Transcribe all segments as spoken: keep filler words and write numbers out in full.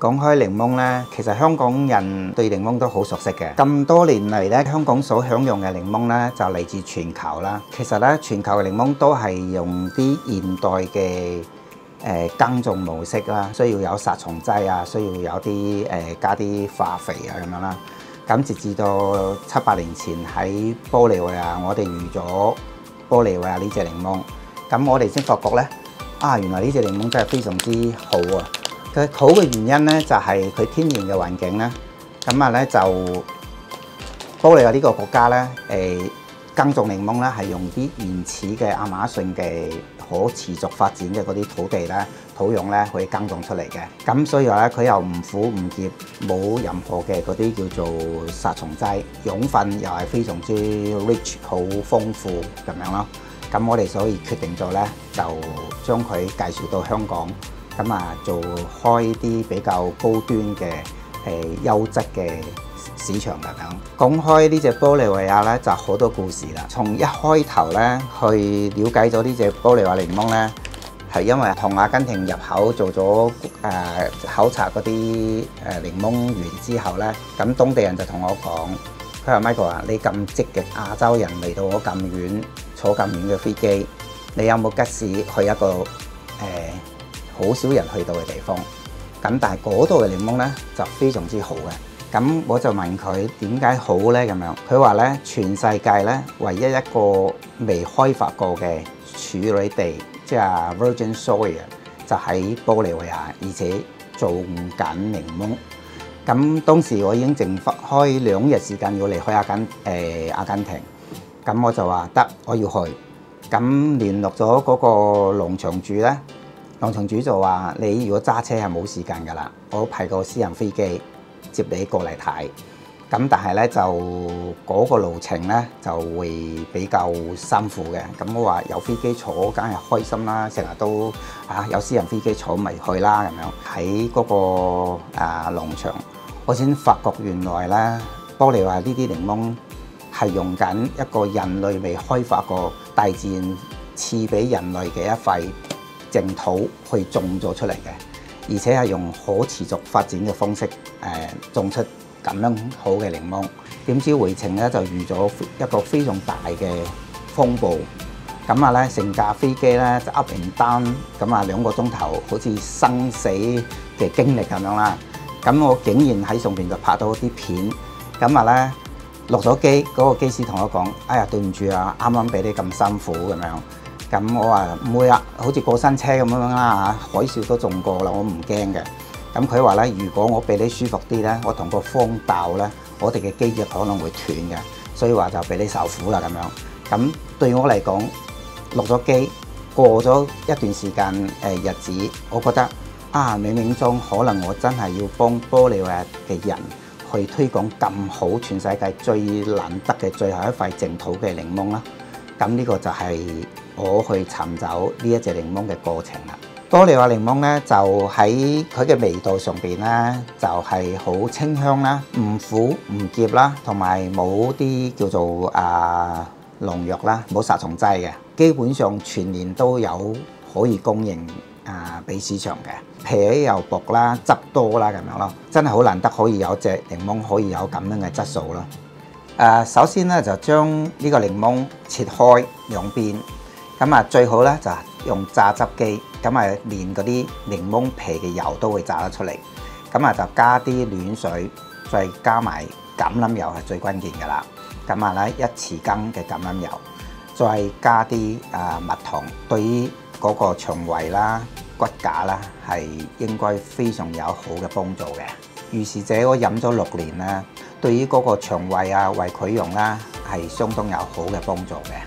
講開檸檬咧，其實香港人對檸檬都好熟悉嘅。咁多年嚟咧，香港所享用嘅檸檬咧就嚟自全球啦。其實咧，全球嘅檸檬都係用啲現代嘅誒耕種模式啦，需要有殺蟲劑啊，需要有啲誒加啲化肥啊咁樣啦。咁直至到七八年前喺玻利維亞，我哋遇咗玻利維亞呢隻檸檬，咁我哋先發覺咧，啊原來呢隻檸檬真係非常之好啊！佢好嘅原因咧，就係佢天然嘅環境咧，咁啊咧就玻利維亞呢個國家咧，誒耕種檸檬咧係用啲原始嘅亞馬遜嘅可持續發展嘅嗰啲土地咧、土壤咧去耕種出嚟嘅，咁所以話咧佢又唔苦唔澀，冇任何嘅嗰啲叫做殺蟲劑，養分又係非常之 rich 好豐富咁樣咯。咁我哋所以決定咗咧，就將佢介紹到香港。咁啊，做開啲比較高端嘅誒優質嘅市場咁樣。講開呢隻玻利維亞咧，就好多故事啦。從一開頭咧，去了解咗呢隻玻利維亞檸檬咧，係因為同阿根廷入口做咗誒、呃、考察嗰啲誒檸檬園之後咧，咁當地人就同我講，佢話 Michael 啊，你咁積極亞洲人嚟到我咁遠，坐咁遠嘅飛機，你有冇吉士去一個誒？呃好少人去到嘅地方，咁但係嗰度嘅檸檬咧就非常之好嘅。咁我就問佢點解好咧咁樣，佢話咧全世界咧唯一一個未開發過嘅處女地，即係 Virgin Soil，就喺玻利維亞，而且種緊檸檬。咁當時我已經剩翻開兩日時間要離開阿根誒、呃、阿根廷，咁我就話得，我要去。咁聯絡咗嗰個農場主咧。農場主就話：你如果揸車係冇時間㗎啦，我派個私人飛機接你過嚟睇。咁但係咧就嗰個路程咧就會比較辛苦嘅。咁我話有飛機坐梗係開心啦，成日都啊有私人飛機坐咪去啦咁樣。喺嗰個啊農場，我先發覺原來咧玻利維亞呢啲檸檬係用緊一個人類未開發過、大自然賜俾人類嘅一塊淨土去種咗出嚟嘅，而且係用可持續發展嘅方式誒、呃、種出咁樣好嘅檸檬。點知回程咧就遇咗一個非常大嘅風暴，咁啊咧成架飛機咧就 up and down，咁啊兩個鐘頭好似生死嘅經歷咁樣啦。咁我竟然喺上邊就拍到啲片，咁啊咧落咗機，嗰、那個機師同我講：哎呀對唔住啊，啱啱俾你咁辛苦咁樣。咁我話唔會啊，好似過山車咁樣啦嚇，海嘯都中過啦，我唔驚嘅。咁佢話咧，如果我俾你舒服啲咧，我同個風鬥咧，我哋嘅機翼可能會斷嘅，所以話就俾你受苦啦咁樣。咁對我嚟講，落咗機過咗一段時間誒、呃、日子，我覺得啊，冥冥中可能我真係要幫玻利維亞嘅人去推廣咁好全世界最難得嘅最後一塊淨土嘅檸檬啦。咁呢個就係我去尋找呢一隻檸檬嘅過程啦。玻利維亞檸檬咧，就喺佢嘅味道上邊咧，就係好清香啦，唔苦唔澀啦，同埋冇啲叫做啊農藥啦，冇殺蟲劑嘅，基本上全年都有可以供應啊俾市場嘅，皮又薄啦，汁多啦咁樣咯，真係好難得可以有隻檸檬可以有咁樣嘅質素咯。誒，首先咧就將呢個檸檬切開兩邊，咁啊最好咧就用榨汁機，咁啊連嗰啲檸檬皮嘅油都會榨得出嚟，咁啊就加啲暖水，再加埋橄欖油係最關鍵㗎啦，咁啊咧一匙羹嘅橄欖油，再加啲啊蜜糖，對於嗰個腸胃啦、骨架啦係應該非常有好嘅幫助嘅。如是者我飲咗六年啦。對於嗰個腸胃啊、胃潰瘍啦，係相當有好嘅幫助嘅。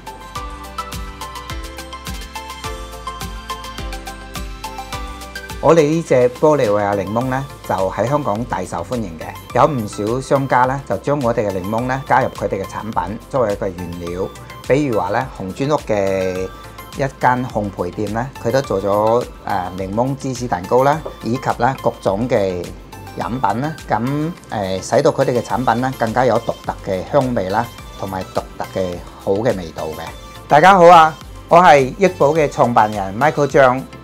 我哋呢隻玻利維亞檸檬咧，就喺香港大受歡迎嘅。有唔少商家咧，就將我哋嘅檸檬咧加入佢哋嘅產品作為一個原料。比如話咧，紅磚屋嘅一間烘焙店咧，佢都做咗誒檸檬芝士蛋糕啦，以及咧各種嘅飲品啦，咁誒使到佢哋嘅產品咧更加有獨特嘅香味啦，同埋獨特嘅好嘅味道嘅。大家好啊，我係益寶嘅創辦人 Michael 張。